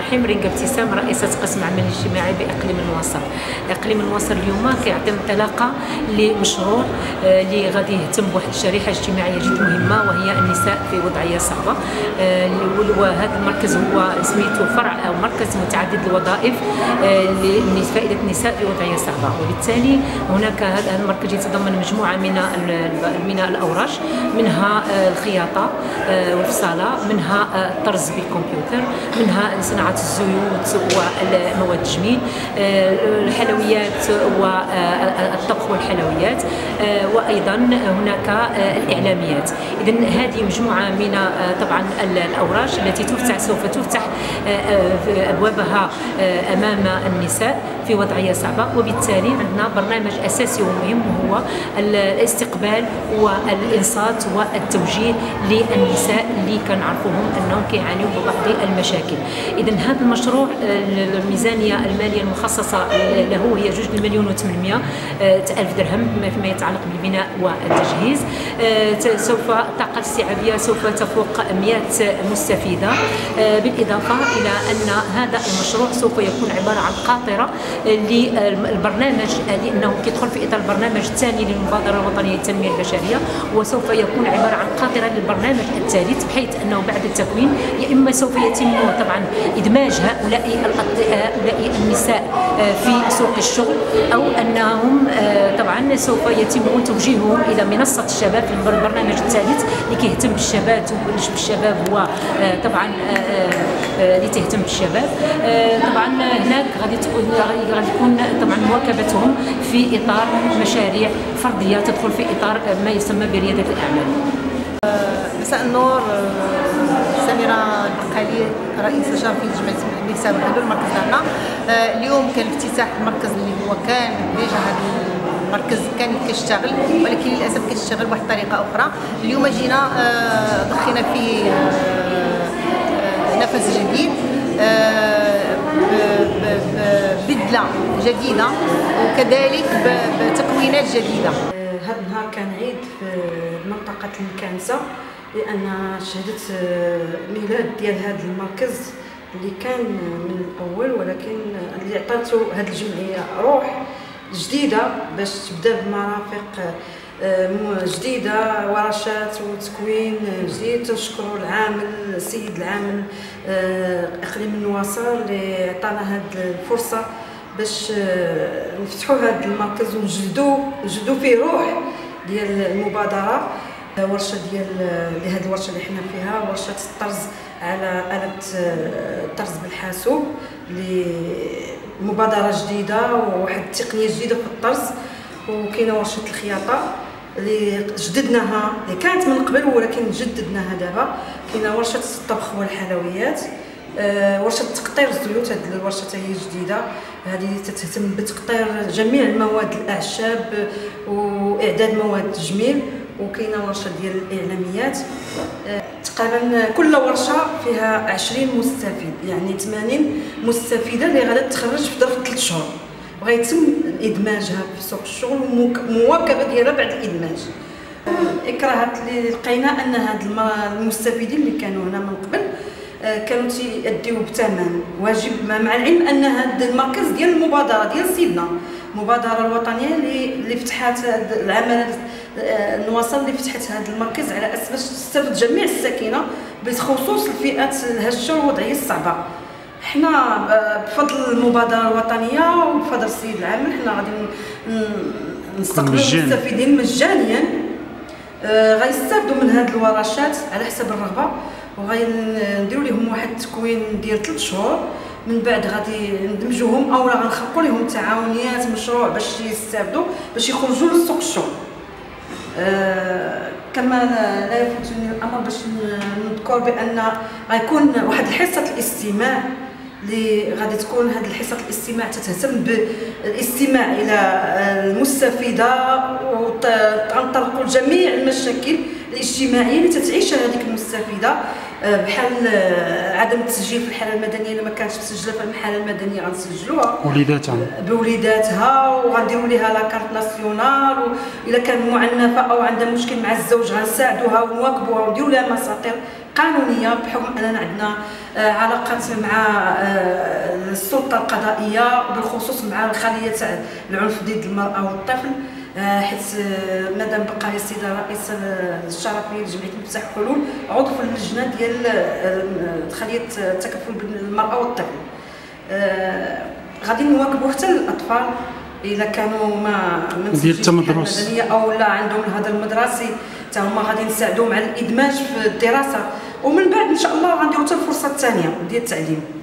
الرحيم. رينغا ابتسام، رئيسة قسم العمل الاجتماعي بإقليم الوسط. إقليم الوسط اليوم كيعطي انطلاقة لمشروع اللي غادي يهتم بواحد الشريحة اجتماعية جد مهمة وهي النساء في وضعية صعبة. وهذا المركز هو سميتو فرع أو مركز متعدد الوظائف لفائدة النساء في وضعية صعبة، وبالتالي هناك هذا المركز يتضمن مجموعة من الأوراش، منها الخياطة والفصالة، منها الطرز بالكمبيوتر، منها صناعة الزيوت ومواد التجميل، الحلويات والطبخ والحلويات، وأيضا هناك الإعلاميات. إذن هذه مجموعة من طبعا الأوراش التي سوف تفتح أبوابها أمام النساء في وضعية صعبة، وبالتالي عندنا برنامج أساسي ومهم هو الاستقبال والإنصات والتوجيه للنساء اللي كنعرفوهم أنهم كيعانيوا ببعض المشاكل. إذن هذا المشروع الميزانية المالية المخصصة له هي 2,800,000 درهم فيما يتعلق بالبناء والتجهيز. سوف الطاقة الاستيعابية سوف تفوق 100 مستفيدة، بالإضافة إلى أن هذا المشروع سوف يكون عبارة عن قاطرة للبرنامج، لأنه كيدخل في إطار البرنامج الثاني للمبادرة الوطنية للتنمية البشرية، وسوف يكون عبارة عن قاطرة للبرنامج الثالث، بحيث أنه بعد التكوين يا إما سوف يتم طبعا إدماج هؤلاء النساء في سوق الشغل، أو أنهم طبعا سوف يتم توجيههم إلى منصة الشباب في البرنامج الثالث اللي كيهتم بالشباب هو طبعا اللي تهتم بالشباب. طبعا هناك غادي تكون طبعا مواكبتهم في إطار مشاريع فردية تدخل في إطار ما يسمى بريادة الأعمال. مساء النور، سميرة البقالي، رئيسة شرفية جمعية النساء والحلول المركز ديالنا. اليوم كان افتتاح المركز اللي هو كان ديجا هذا المركز كان كيشتغل، ولكن للاسف كيشتغل بواحد الطريقة أخرى. اليوم جينا ضخينا فيه نفس جديد، بدلة جديدة وكذلك بتكوينات جديدة. هذا النهار كان عيد في منطقة المكانسة، لأن شهدت ميلاد ديال هذا المركز اللي كان من الأول، ولكن اللي عطاتو هذه الجمعية روح جديدة باش تبدا بمرافق جديدة، ورشات وتكوين جديد. تنشكروا العامل السيد العامل إقليم النواصر اللي عطانا هذه الفرصة باش نفتحوا هذا المركز ونجدوا فيه روح ديال المبادرة. ورشة ديال هذه الورشة اللي حنا فيها ورشة الطرز على آلة الطرز بالحاسوب، لمبادرة جديدة وواحد التقنية جديدة في الطرز. وكاينه ورشة الخياطة اللي جددناها، اللي كانت من قبل ولكن جددناها دابا. كاينه ورشة الطبخ والحلويات، ورشة تقطير الزيوت. هذه الورشة هي جديدة، هذه تهتم بتقطير جميع المواد الأعشاب وإعداد مواد التجميل. وكاينه ورشه ديال الاعلاميات. تقريبا كل ورشه فيها 20 مستفيد، يعني 80 مستفيده اللي غادا تخرج في ظرف 3 شهور، وغيتم ادماجها في سوق الشغل ومواكبه ديالها بعد الادماج. الاكراهات اللي لقينا ان هاد المستفيدين اللي كانوا هنا من قبل كانوا تيأديو بثمن واجب، مع العلم ان هذا المركز ديال المبادره ديال سيدنا، المبادره الوطنيه اللي فتحات هذا العمل النواصر، اللي فتحت هذا المركز على اساس باش تستافد جميع الساكنه بخصوص الفئات الهشه والوضعيه الصعبه. حنا بفضل المبادره الوطنيه وبفضل السيد العامل حنا غادي نستقبلوا المستفيدين مجانيا، غيستافدوا من هذه الورشات على حسب الرغبه، وغنديروا لهم واحد التكوين ديال 3 شهور. من بعد غادي ندمجوهم او غنخلقوا لهم تعاونيات مشروع باش يستافدوا باش يخرجوا لسوق الشغل. كما لا يفوتني الامر باش نذكر بان غيكون واحد حصه الاستماع اللي غادي تكون هذه الحصه الاستماع تتهتم بالاستماع الى المستفيده وتنطلقوا لجميع المشاكل الاجتماعيه اللي تتعيشها هذيك المستفيده، بحال عدم التسجيل في الحاله المدنيه. الا ما كانتش مسجله في الحاله المدنيه غنسجلوها بوليداتها وغنديروا ليها لاكارت ناسيونال، والا كان معنفه او عندها مشكل مع الزوج غنساعدوها ونواكبوها ونديروا لها مساطر قانونيه، بحكم اننا عندنا علاقات مع السلطه القضائيه بالخصوص مع خليه العنف ضد المراه والطفل، حيت مادام بقى السيده رئيس الشرفيه لجمعيه مفتاح الحلول عضو في اللجنه ديال خليه التكفل بالمراه والطفل. غادي نواكبوا حتى الاطفال الا كانوا ما ديال المدرسه او لا عندهم الهدر المدرسي، حتى هما غادي نساعدوهم على الادماج في الدراسه، ومن بعد ان شاء الله غنديروا حتى الفرصه الثانيه ديال التعليم.